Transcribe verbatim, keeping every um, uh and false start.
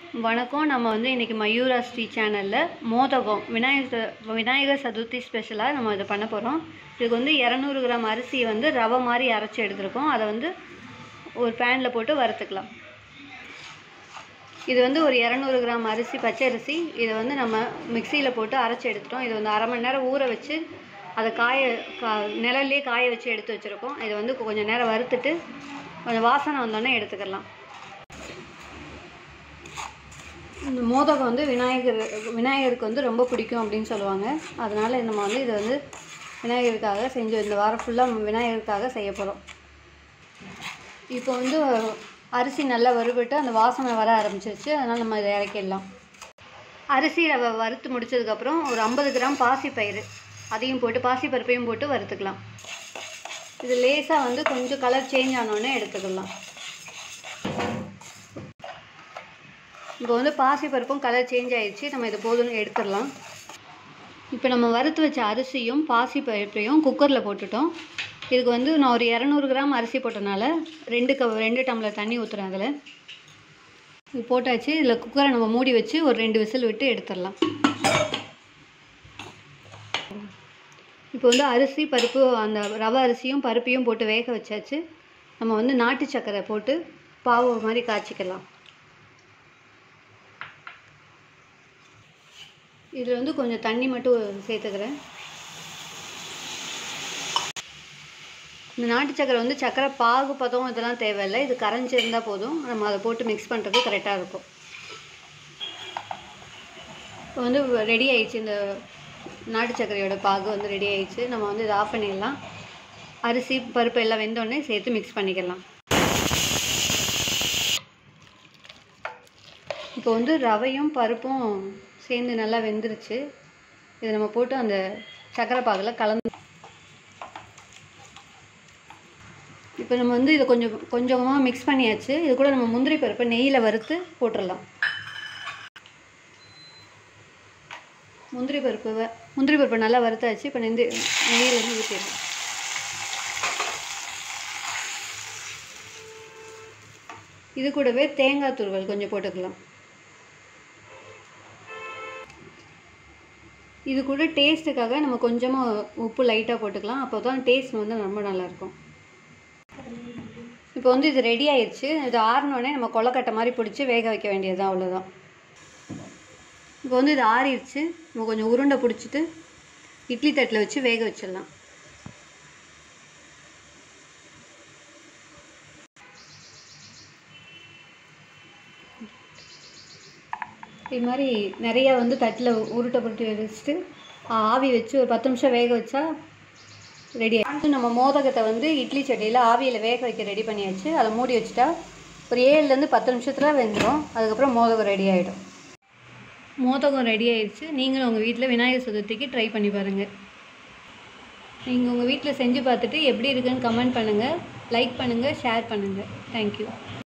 வணக்கம். நம்ம வந்து இன்றைக்கி மயூரா ஸ்ரீ சேனலில் மோதகம் விநாயகர் விநாயகர் சதுர்த்தி ஸ்பெஷலாக நம்ம இதை பண்ண போகிறோம். இதுக்கு வந்து இரநூறு கிராம் அரிசியை வந்து ரவை மாதிரி அரைச்சி எடுத்துருக்கோம். அதை வந்து ஒரு பேனில் போட்டு வறுத்துக்கலாம். இது வந்து ஒரு இரநூறு கிராம் அரிசி, பச்சை அரிசி. இதை வந்து நம்ம மிக்சியில் போட்டு அரைச்சி எடுத்துட்டோம். இது வந்து அரை மணி நேரம் ஊற வச்சு அதை காய கா நிழல்லே காய வச்சு எடுத்து வச்சுருக்கோம். இதை வந்து கொஞ்சம் நேரம் வறுத்துட்டு கொஞ்சம் வாசனை வந்தோடனே எடுத்துக்கலாம். இந்த மோதகம் வந்து விநாயகர் விநாயகருக்கு வந்து ரொம்ப பிடிக்கும் அப்படின்னு சொல்லுவாங்க. அதனால் நம்ம வந்து இதை வந்து விநாயகருக்காக செஞ்சு இந்த வாரம் ஃபுல்லாக விநாயகருக்காக செய்ய போகிறோம். இப்போ வந்து அரிசி நல்லா வறுபட்டு அந்த வாசனை வர ஆரம்பிச்சிருச்சு. அதனால் நம்ம இதை இறக்கிடலாம். அரிசி ரவை வறுத்து முடிச்சதுக்கப்புறம் ஒரு ஐம்பது கிராம் பாசிப்பயிறு அதையும் போட்டு பாசிப்பருப்பையும் போட்டு வறுத்துக்கலாம். இது லேசாக வந்து கொஞ்சம் கலர் சேஞ்ச் ஆனோடனே எடுத்துக்கலாம். இப்போ வந்து பாசிப்பருப்பும் கலர் சேஞ்ச் ஆகிடுச்சு. நம்ம இது போதும் எடுத்துடலாம். இப்போ நம்ம வறுத்து வச்ச அரிசியும் பாசிப்பருப்பையும் குக்கரில் போட்டுட்டோம். இதுக்கு வந்து நான் ஒரு இரநூறு கிராம் அரிசி போட்டனால ரெண்டு கப் ரெண்டு டம்ளர் தண்ணி ஊற்றுறேன். அதில் இது போட்டாச்சு. இதில் குக்கரை நம்ம மூடி வச்சு ஒரு ரெண்டு விசில் விட்டு எடுத்துடலாம். இப்போ வந்து அரிசி பருப்பு அந்த ரவை அரிசியும் பருப்பையும் போட்டு வேக வச்சாச்சு. நம்ம வந்து நாட்டு சர்க்கரை போட்டு பாவு மாதிரி காய்ச்சிக்கலாம். இதில் வந்து கொஞ்சம் தண்ணி மட்டும் சேர்த்துக்கிறேன். இந்த நாட்டு சக்கரை வந்து சக்கரை பாகு பதம் இதெல்லாம் தேவையில்லை. இது கரைஞ்சிருந்தால் போதும். நம்ம அதை போட்டு மிக்ஸ் பண்ணுறது கரெக்டாக இருக்கும். இப்போ வந்து ரெடி ஆயிடுச்சு. இந்த நாட்டு சக்கரையோட பாகு வந்து ரெடி ஆயிடுச்சு. நம்ம வந்து இதை ஆஃப் பண்ணிடலாம். அரிசி பருப்பு எல்லாம் வெந்தோடனே சேர்த்து மிக்ஸ் பண்ணிக்கலாம். இப்போ வந்து ரவையும் பருப்பும் சேர்ந்து நல்லா வெந்துருச்சு. இதை நம்ம போட்டு அந்த சக்கரை பாகில் கலந்து இப்போ நம்ம வந்து இதை கொஞ்சம் கொஞ்சமாக மிக்ஸ் பண்ணியாச்சு. இது கூட நம்ம முந்திரி பருப்பை நெய்யில் வறுத்து போட்டுடலாம். முந்திரி பருப்பு முந்திரி பருப்பை நல்லா வறுத்தாச்சு. இப்போ நெந்து நெய்யிலேருந்து ஊற்றிடலாம். இது கூடவே தேங்காய் துருவல் கொஞ்சம் போட்டுக்கலாம். இது கூட டேஸ்ட்டுக்காக நம்ம கொஞ்சமாக உப்பு லைட்டாக போட்டுக்கலாம். அப்போ தான் டேஸ்ட் வந்து ரொம்ப நல்லாயிருக்கும். இப்போ வந்து இது ரெடி ஆயிடுச்சு. இது ஆறினோடனே நம்ம கொலக்கட்டை மாதிரி பிடிச்சி வேக வைக்க வேண்டியது தான், அவ்வளோதான். இப்போ வந்து இது ஆறிடுச்சு. நம்ம கொஞ்சம் உருண்டை பிடிச்சிட்டு இட்லி தட்டில் வச்சு வேக வச்சிடலாம். இது மாதிரி நிறையா வந்து தட்டில் உருட்டை புருட்டி வச்சுட்டு ஆவி வச்சு ஒரு பத்து நிமிஷம் வேக வச்சா ரெடி ஆகிடுச்சு. நம்ம மோதகத்தை வந்து இட்லி சட்டியில் ஆவியில் வேக வைக்க ரெடி பண்ணியாச்சு. அதை மூடி வச்சுட்டா ஒரு ஏழுலேருந்து பத்து நிமிஷத்தில் வெந்துடும். அதுக்கப்புறம் மோதகம் ரெடி ஆகிடும். மோதகம் ரெடி ஆகிடுச்சு. நீங்களும் உங்கள் வீட்டில் விநாயகர் சதுர்த்திக்கு ட்ரை பண்ணி பாருங்கள். நீங்கள் உங்கள் வீட்டில் செஞ்சு பார்த்துட்டு எப்படி இருக்குன்னு கமெண்ட் பண்ணுங்கள், லைக் பண்ணுங்கள், ஷேர் பண்ணுங்கள். தேங்க்யூ.